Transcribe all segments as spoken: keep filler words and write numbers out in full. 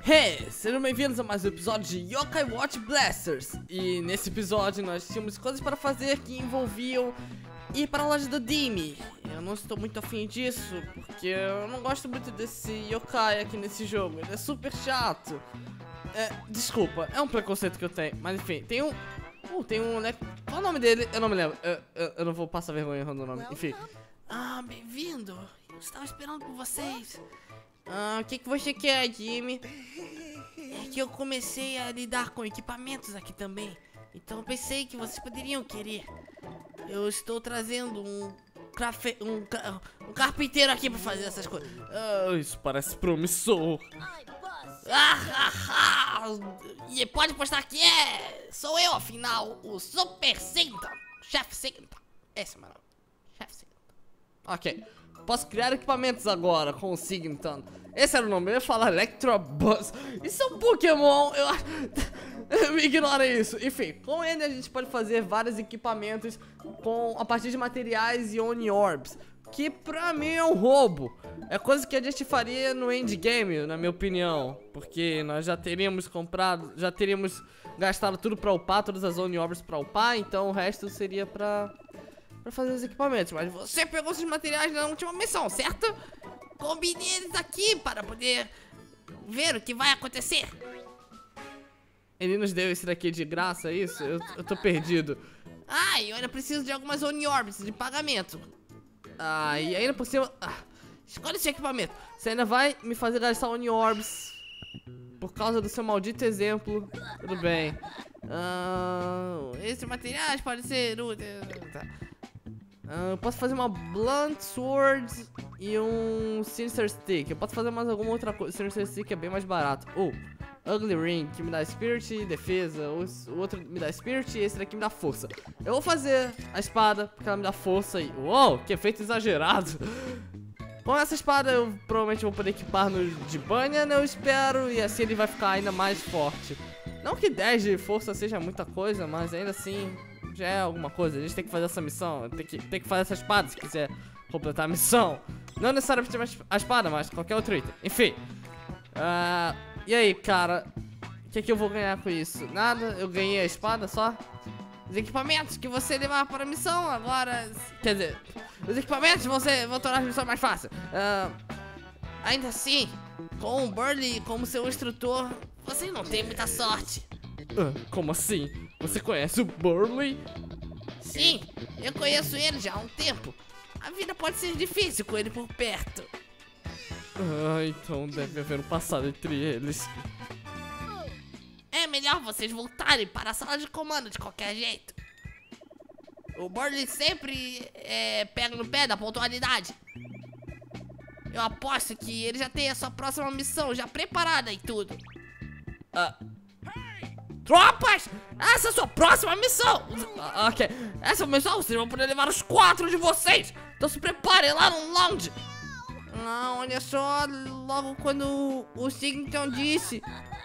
Hey, sejam bem-vindos a mais um episódio de Yokai Watch Blasters. E nesse episódio nós tínhamos coisas para fazer que envolviam ir para a loja do Dimi. Eu não estou muito afim disso, porque eu não gosto muito desse Yokai aqui nesse jogo. Ele é super chato. É, desculpa, é um preconceito que eu tenho. Mas enfim, tem um... Uh, tem um... Né? Qual é o nome dele? Eu não me lembro. Eu, eu, eu não vou passar vergonha errando o nome. Enfim. Ah, bem-vindo. Eu estava esperando por vocês. Ah, o que, que você quer, Jimmy? É que eu comecei a lidar com equipamentos aqui também. Então eu pensei que vocês poderiam querer. Eu estou trazendo um, crafe... um, um carpinteiro aqui pra fazer essas coisas. Ah, isso parece promissor. Ah, ah, ah. E pode postar que é. Sou eu, afinal, o Super Senta. Chefe Senta. Esse é o meu nome. Chefe Senta. Ok. Posso criar equipamentos agora com o Signeton. Esse era o nome, eu ia falar Electrobuzz. Isso é um Pokémon, eu... Me ignora isso. Enfim, com ele a gente pode fazer vários equipamentos com... a partir de materiais e Oni Orbs, que pra mim é um roubo. É coisa que a gente faria no endgame, na minha opinião. Porque nós já teríamos comprado, já teríamos gastado tudo pra upar, todas as Oni Orbs pra upar. Então o resto seria pra... pra fazer os equipamentos. Mas você pegou esses materiais na última missão, certo? Combine eles aqui para poder ver o que vai acontecer. Ele nos deu esse daqui de graça, é isso? Eu, eu tô perdido. Ah, e eu ainda preciso de algumas Oni Orbs de pagamento. Ah, e ainda por cima... Ah, escolhe esse equipamento. Você ainda vai me fazer gastar Oni Orbs por causa do seu maldito exemplo. Tudo bem. Ah, esses materiais podem ser úteis. Tá. Uh, eu posso fazer uma Blunt Sword e um Sinister Stick. Eu posso fazer mais alguma outra coisa. Sinister Stick é bem mais barato. Oh, Ugly Ring, que me dá Spirit e defesa. O, o outro me dá Spirit e esse daqui me dá força. Eu vou fazer a espada, porque ela me dá força e... Uou, que efeito exagerado. Com essa espada eu provavelmente vou poder equipar no de Banyan, eu espero. E assim ele vai ficar ainda mais forte. Não que dez de força seja muita coisa, mas ainda assim... já é alguma coisa, a gente tem que fazer essa missão. Tem que, tem que fazer essa espada se quiser completar a missão. Não necessariamente a espada, mas qualquer outro item. Enfim. Uh, e aí, cara? O que é que eu vou ganhar com isso? Nada, eu ganhei a espada só. Os equipamentos que você levar para a missão agora... Quer dizer, os equipamentos você vão tornar a missão mais fácil. Uh, ainda assim, com o Burly como seu instrutor, você não tem muita sorte. Uh, como assim? Você conhece o Burly? Sim, eu conheço ele já há um tempo. A vida pode ser difícil com ele por perto. Ah, então deve haver um passado entre eles. É melhor vocês voltarem para a sala de comando de qualquer jeito. O Burly sempre é, pega no pé da pontualidade. Eu aposto que ele já tem a sua próxima missão já preparada e tudo. Ah... Tropas, essa é a sua próxima missão. Ah, ok, essa missão vocês vão poder levar os quatro de vocês. Então se preparem lá no lounge. Não, olha só, logo quando o Signeton disse.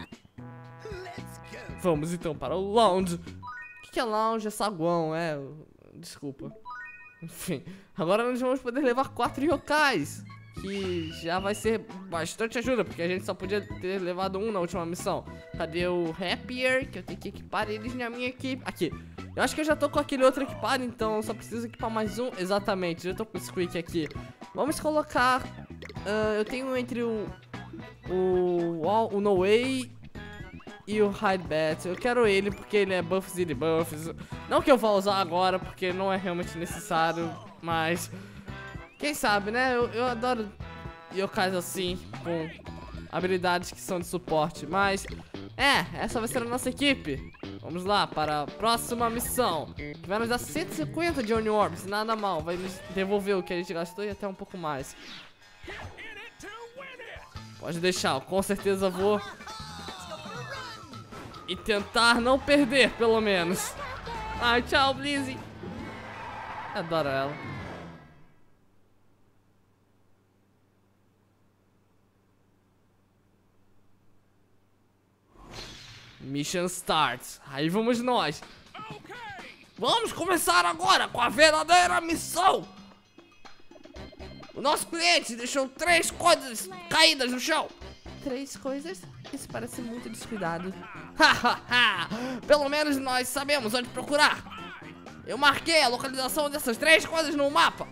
Vamos então para o lounge. O que é lounge? É saguão, é. Desculpa. Enfim, agora nós vamos poder levar quatro yokais, que já vai ser bastante ajuda, porque a gente só podia ter levado um na última missão. Cadê o Happier? Que eu tenho que equipar eles na minha equipe. Aqui. Eu acho que eu já tô com aquele outro equipado, então eu só preciso equipar mais um. Exatamente, eu tô com o Squeak aqui. Vamos colocar... Uh, eu tenho entre o... O... O No Way e o Hide Bat. Eu quero ele porque ele é buffs e debuffs. Não que eu vá usar agora, porque não é realmente necessário, mas... Quem sabe, né? Eu, eu adoro yokais assim, com habilidades que são de suporte. Mas, é, essa vai ser a nossa equipe. Vamos lá para a próxima missão, que vai nos dar cento e cinquenta de Oni Orbs. Nada mal, vai nos devolver o que a gente gastou e até um pouco mais. Pode deixar, eu com certeza vou. E tentar não perder, pelo menos. Ai, tchau, Blizzy. Adoro ela. Mission starts. Aí vamos nós. Vamos começar agora com a verdadeira missão. O nosso cliente deixou três coisas caídas no chão. Três coisas? Isso parece muito descuidado. Hahaha! Pelo menos nós sabemos onde procurar. Eu marquei a localização dessas três coisas no mapa.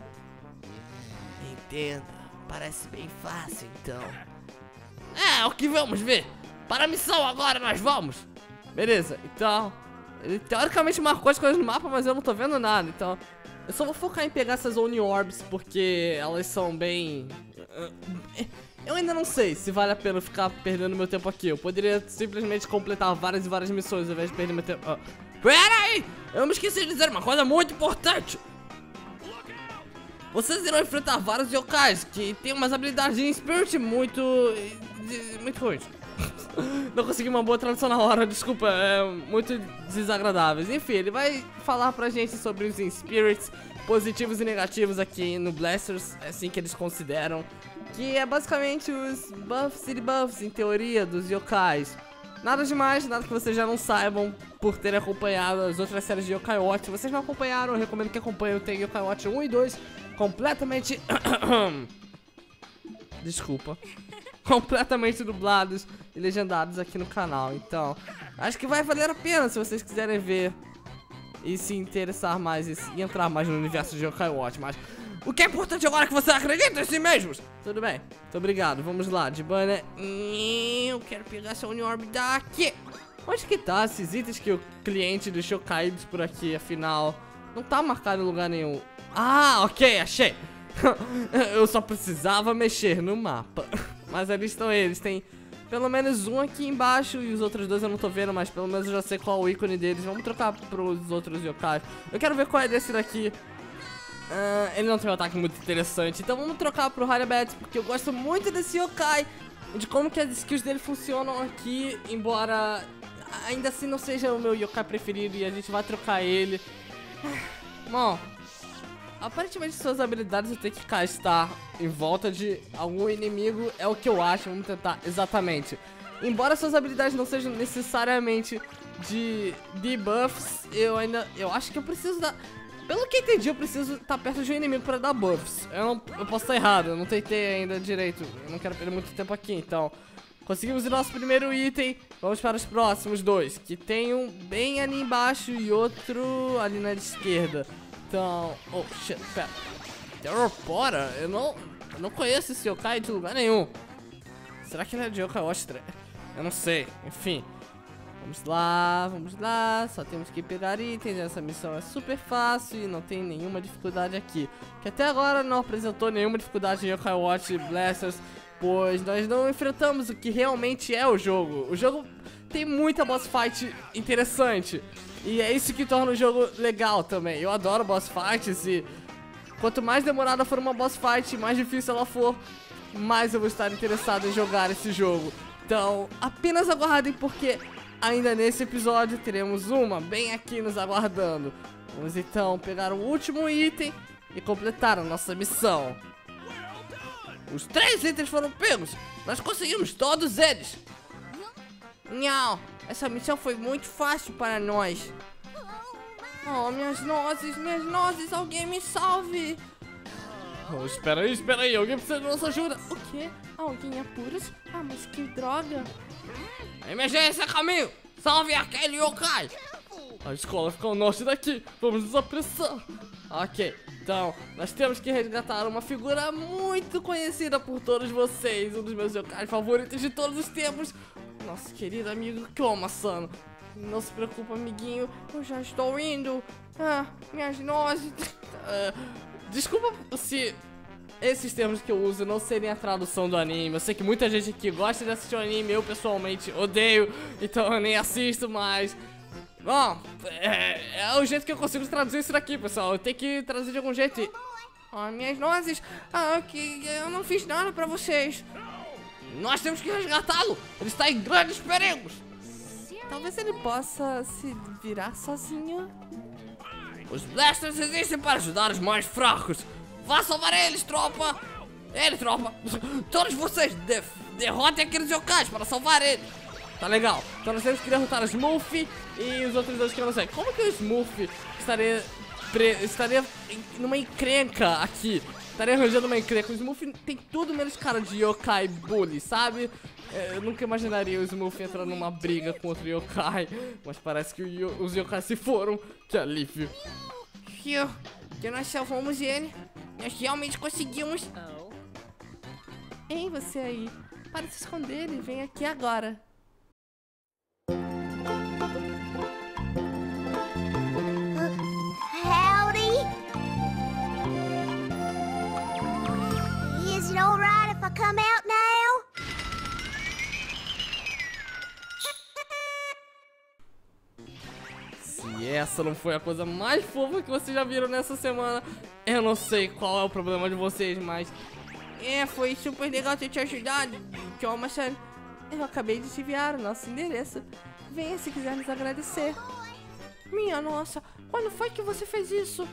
Entenda. Parece bem fácil, então. É, o que vamos ver. Para a missão agora nós vamos. Beleza, então ele teoricamente marcou as coisas no mapa, mas eu não tô vendo nada, então eu só vou focar em pegar essas Oni Orbs, porque elas são bem... Eu ainda não sei se vale a pena ficar perdendo meu tempo aqui. Eu poderia simplesmente completar várias e várias missões ao invés de perder meu tempo. Ah. Pera aí! Eu me esqueci de dizer uma coisa muito importante. Vocês irão enfrentar vários yokais que tem umas habilidades de Spirit muito... muito ruins. Não consegui uma boa tradução na hora, desculpa, é muito desagradáveis. Enfim, ele vai falar pra gente sobre os Spirits positivos e negativos aqui no Blasters, é assim que eles consideram. Que é basicamente os buffs e debuffs, em teoria, dos yokais. Nada demais, nada que vocês já não saibam por terem acompanhado as outras séries de Yokai Watch. Se vocês não acompanharam, eu recomendo que acompanhem. Tem Yokai Watch um e dois completamente... Desculpa. Completamente dublados e legendados aqui no canal. Então, acho que vai valer a pena se vocês quiserem ver e se interessar mais e, e entrar mais no universo de Yokai Watch. Mas o que é importante agora é que você acredita em si mesmos. Tudo bem, muito obrigado. Vamos lá, de banner. Eu quero pegar essa Oni Orb daqui. Onde que tá esses itens que o cliente deixou caídos por aqui? Afinal, não tá marcado em lugar nenhum. Ah, ok, achei. Eu só precisava mexer no mapa. Mas ali estão eles, tem pelo menos um aqui embaixo e os outros dois eu não tô vendo, mas pelo menos eu já sei qual é o ícone deles. Vamos trocar pros outros yokai. Eu quero ver qual é desse daqui. uh, Ele não tem um ataque muito interessante, então vamos trocar pro Haribet, porque eu gosto muito desse yokai, de como que as skills dele funcionam aqui, embora ainda assim não seja o meu yokai preferido, e a gente vai trocar ele. Bom, aparentemente suas habilidades eu tenho que castar em volta de algum inimigo, é o que eu acho, vamos tentar exatamente. Embora suas habilidades não sejam necessariamente de debuffs, eu ainda, eu acho que eu preciso dar... Pelo que entendi, eu preciso estar perto de um inimigo para dar buffs. Eu, não, eu posso estar errado, eu não tentei ainda direito, eu não quero perder muito tempo aqui, então... Conseguimos o nosso primeiro item, vamos para os próximos dois, que tem um bem ali embaixo e outro ali na esquerda. Então, oh shit, pera. Terrorpora? Eu não, eu não conheço esse yokai de lugar nenhum. Será que ele é de Yokai Watch três? Eu não sei, enfim. Vamos lá, vamos lá. Só temos que pegar itens. Essa missão é super fácil e não tem nenhuma dificuldade aqui. Que até agora não apresentou nenhuma dificuldade em Yokai Watch Blasters, pois nós não enfrentamos o que realmente é o jogo. O jogo tem muita boss fight interessante. E é isso que torna o jogo legal também. Eu adoro boss fights e quanto mais demorada for uma boss fight, mais difícil ela for, mais eu vou estar interessado em jogar esse jogo. Então, apenas aguardem, porque ainda nesse episódio teremos uma bem aqui nos aguardando. Vamos então pegar o último item e completar a nossa missão. Os três itens foram pegos. Nós conseguimos todos eles. Não, essa missão foi muito fácil para nós. Oh, minhas nozes, minhas nozes, alguém me salve. Oh, espera aí, espera aí, alguém precisa de nossa ajuda. O quê? Alguém apuros? Ah, mas que droga. Emergência, caminho! Salve aquele yokai! A escola fica ao norte daqui, vamos nos apressar. Ok, então, nós temos que resgatar uma figura muito conhecida por todos vocês, um dos meus yokais favoritos de todos os tempos, nosso querido amigo Koma-san. Não se preocupa, amiguinho, eu já estou indo. Ah, minhas nozes. uh, Desculpa se esses termos que eu uso não serem a tradução do anime. Eu sei que muita gente aqui gosta de assistir o anime, eu pessoalmente odeio, então eu nem assisto, mas... Bom, é, é o jeito que eu consigo traduzir isso daqui, pessoal. Eu tenho que traduzir de algum jeito e... Oh, minhas nozes, ah, que eu não fiz nada pra vocês. Nós temos que resgatá-lo, ele está em grandes perigos. Talvez ele possa se virar sozinho. Os Blasters existem para ajudar os mais fracos. Vá salvar eles, tropa. Ele, tropa. Todos vocês de derrotem aqueles yokais para salvar eles. Tá legal. Então nós temos que derrotar o Smurf e os outros dois que eu não sei. Como que o Smurf estaria pre... estaria numa encrenca aqui. Estaria arranjando uma encrenca. O Smurf tem tudo menos cara de yokai bully, sabe? Eu nunca imaginaria o Smurf entrar numa briga com outro yokai. Mas parece que o, os yokais se foram. Que alívio. Fio, que nós salvamos ele. Nós realmente conseguimos. Ei, você aí. Para de se esconder e vem aqui agora. Howdy. Is it all right if I come out now? Se essa não foi a coisa mais fofa que vocês já viram nessa semana, eu não sei qual é o problema de vocês, mas... É, foi super legal ter te ajudado, Thomason. Eu acabei de te enviar o nosso endereço. Venha se quiser nos agradecer. Minha nossa, quando foi que você fez isso?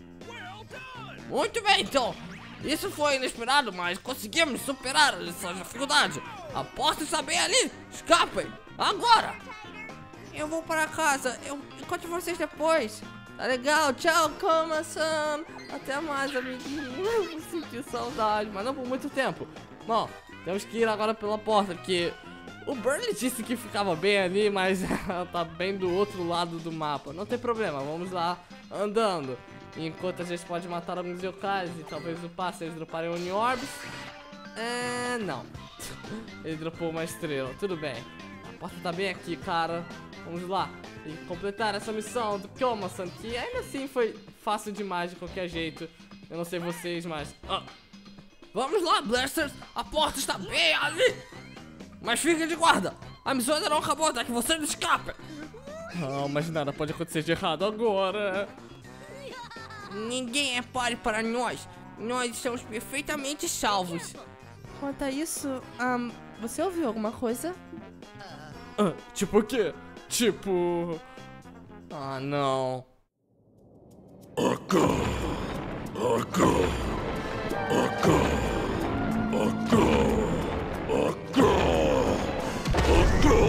Muito bem, então. Isso foi inesperado, mas conseguimos superar essa dificuldade. A porta está bem ali. Escapem, agora. Eu vou para casa, eu encontro vocês depois. Tá legal, tchau, Koma-san. Até mais, amiguinho. Eu senti saudade, mas não por muito tempo. Bom, temos que ir agora pela porta, porque o Burly disse que ficava bem ali, mas ela tá bem do outro lado do mapa. Não tem problema, vamos lá andando. Enquanto a gente pode matar alguns yokais e talvez upar se eles droparem Oni Orbs. É, não. Ele dropou uma estrela, tudo bem. A porta tá bem aqui, cara. Vamos lá e completar essa missão do Koma-san, que ainda assim foi fácil demais de qualquer jeito. Eu não sei vocês, mas... Ah. Vamos lá, Blasters. A porta está bem ali. Mas fiquem de guarda. A missão ainda não acabou até que você não escape. Não, mas nada pode acontecer de errado agora. Ninguém é páreo para nós. Nós estamos perfeitamente salvos. Quanto a isso, um, você ouviu alguma coisa? Ah, tipo o quê? Tipo... Ah, não. Aka! Aka! Aka! Aka! Aka! Aka!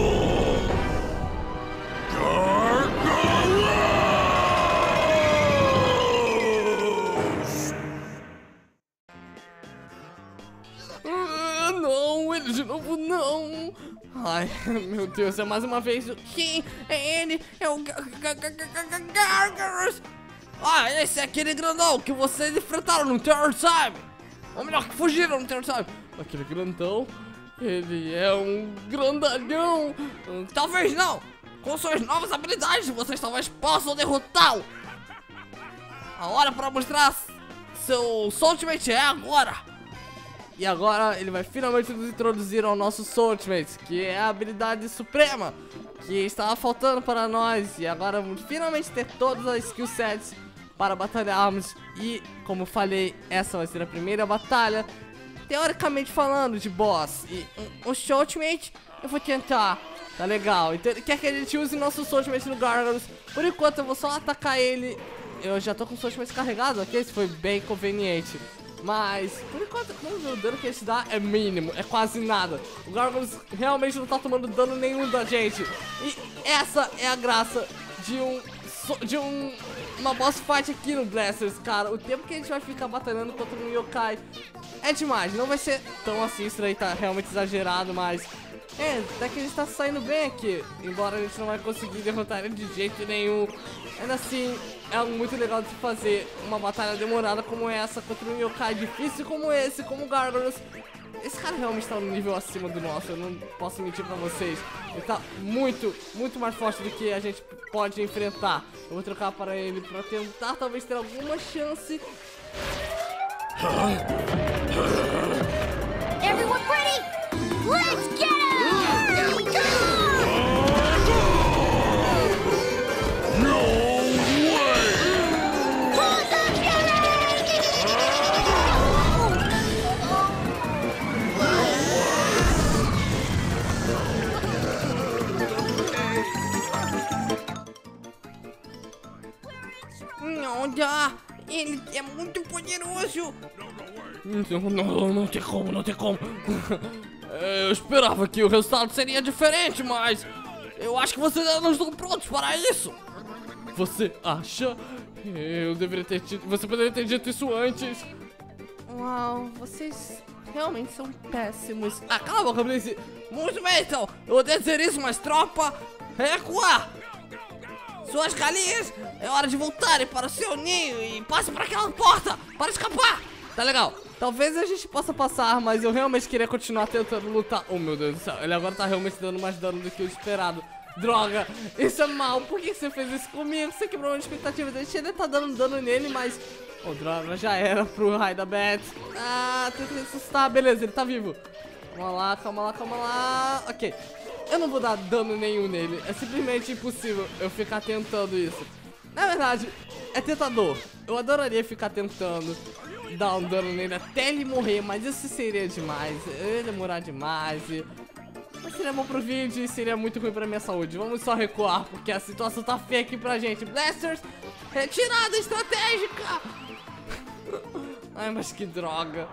Ah, não, ele de novo não. Ai, meu Deus, é mais uma vez o... Sim, é ele, é o Gargarus. Ah, esse é aquele grandão que vocês enfrentaram no Terror Time. Ou melhor, que fugiram no Terror Time. Aquele grandão, ele é um grandalhão. Talvez não. Com suas novas habilidades, vocês talvez possam derrotá-lo. A hora para mostrar seu Ultimate é agora. E agora ele vai finalmente nos introduzir ao nosso Ultimate, que é a habilidade suprema que estava faltando para nós. E agora vamos finalmente ter todas as skill sets para batalharmos. E como falei, essa vai ser a primeira batalha, teoricamente falando, de boss. E o Ultimate eu vou tentar, tá legal. Então ele quer que a gente use nosso Ultimate no Gargarus. Por enquanto eu vou só atacar ele. Eu já tô com o Ultimate carregado, ok? Isso foi bem conveniente. Mas, por enquanto, o dano que a gente dá é mínimo, é quase nada. O Gargarus realmente não tá tomando dano nenhum da gente. E essa é a graça de um... De um... Uma boss fight aqui no Blasters, cara. O tempo que a gente vai ficar batalhando contra um yokai é demais. Não vai ser tão assim, isso aí tá realmente exagerado, mas... É, até que a gente tá saindo bem aqui. Embora a gente não vai conseguir derrotar ele de jeito nenhum. Ainda assim, é algo muito legal de se fazer. Uma batalha demorada como essa contra um yokai difícil como esse, como o Gargarus. Esse cara realmente tá um nível acima do nosso, eu não posso mentir pra vocês. Ele tá muito, muito mais forte do que a gente pode enfrentar. Eu vou trocar para ele pra tentar talvez ter alguma chance. Everyone ready? Let's get him! No way! Pull the Não dá, ele é muito poderoso. Não, não, não tem como, não tem como. Eu esperava que o resultado seria diferente, mas eu acho que vocês ainda não estão prontos para isso. Você acha? Eu deveria ter dito... Você poderia ter dito isso antes. Uau, vocês realmente são péssimos. Ah, cala a boca, Blaze. Muito bem, então. Eu odeio dizer isso, mas tropa, recuar. Suas galinhas, é hora de voltarem para o seu ninho e passe para aquela porta para escapar. Tá legal. Talvez a gente possa passar, mas eu realmente queria continuar tentando lutar. Oh, meu Deus do céu. Ele agora tá realmente dando mais dano do que o esperado. Droga, isso é mal. Por que você fez isso comigo? Você quebrou a expectativa dele. Ele tá dando dano nele, mas... Oh, droga, já era pro raio da Beth. Ah, tentei assustar. Beleza, ele tá vivo. Calma lá, calma lá, calma lá. Ok. Eu não vou dar dano nenhum nele. É simplesmente impossível eu ficar tentando isso. Na verdade, é tentador. Eu adoraria ficar tentando dar um dano nele até ele morrer, mas isso seria demais. Eu ia demorar demais e... Mas seria bom pro vídeo e seria muito ruim pra minha saúde. Vamos só recuar, porque a situação tá feia aqui pra gente. Blasters, retirada estratégica! Ai, mas que droga.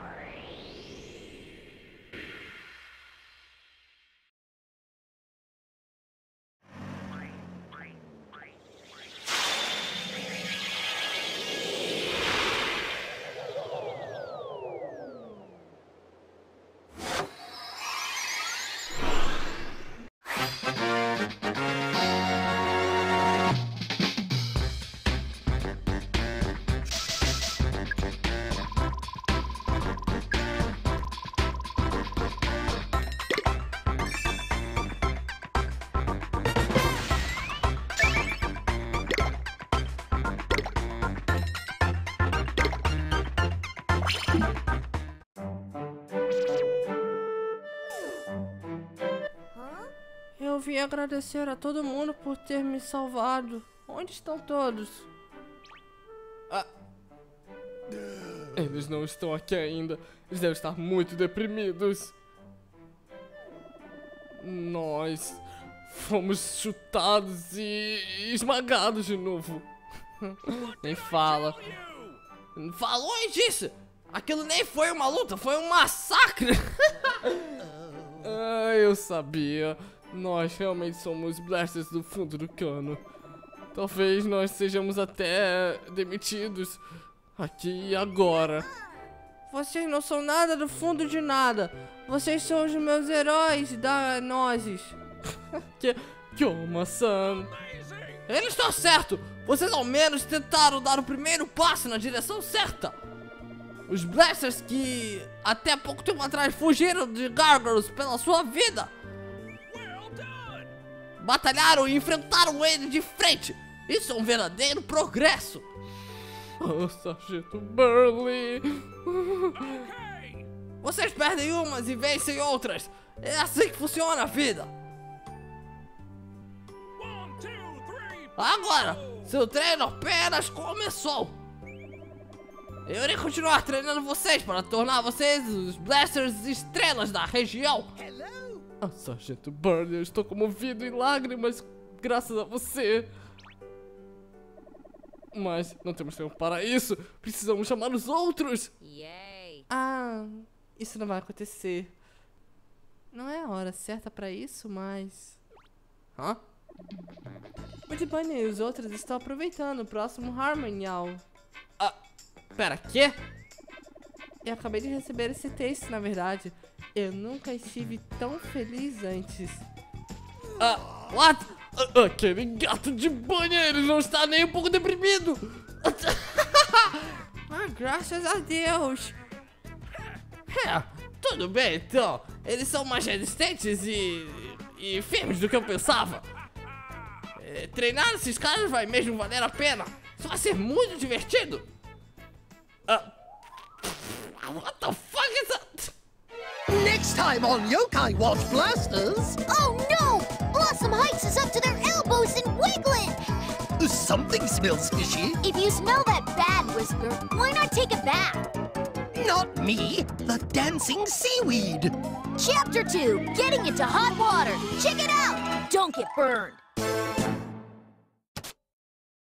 Eu vim agradecer a todo mundo por ter me salvado. Onde estão todos? Ah. Eles não estão aqui ainda. Eles devem estar muito deprimidos. Nós fomos chutados e esmagados de novo. Nem fala. Falou e disse! Aquilo nem foi uma luta, foi um massacre! Ah, eu sabia. Nós realmente somos blasters do fundo do cano. Talvez nós sejamos até demitidos aqui e agora. Vocês não são nada do fundo de nada. Vocês são os meus heróis da nozes. Que, Kyoma-san. Ele está certo! Vocês ao menos tentaram dar o primeiro passo na direção certa! Os Blasters que até pouco tempo atrás fugiram de Gargoyles pela sua vida! Batalharam e enfrentaram ele de frente! Isso é um verdadeiro progresso! Oh, Sargento Burley! Vocês perdem umas e vencem outras! É assim que funciona a vida! Agora, seu treino apenas começou! Eu irei continuar treinando vocês para tornar vocês os Blasters estrelas da região! Ah, Sargento Burley, eu estou comovido em lágrimas graças a você! Mas não temos tempo para isso! Precisamos chamar os outros! Yay. Ah, isso não vai acontecer. Não é a hora certa pra isso, mas... Hã? Bud Bunny e os outros estão aproveitando o próximo Harmonial. Ah, pera, quê? Eu acabei de receber esse texto, na verdade. Eu nunca estive tão feliz antes. Ah, what? Ah, aquele gato de banho, ele não está nem um pouco deprimido! Ah, graças a Deus! É, tudo bem então. Eles são mais resistentes e, e firmes do que eu pensava. É, treinar esses caras vai mesmo valer a pena. Isso vai ser muito divertido. Ah, what the fuck is that? Next time on Yokai Watch Blasters, Oh no! Blossom Heights is up to their elbows in wiggling! something smells fishy. If you smell that bad, Whisper, why not take a bath? Not me, the dancing seaweed. Chapter two, Getting Into Hot Water. Check it out! Don't get burned.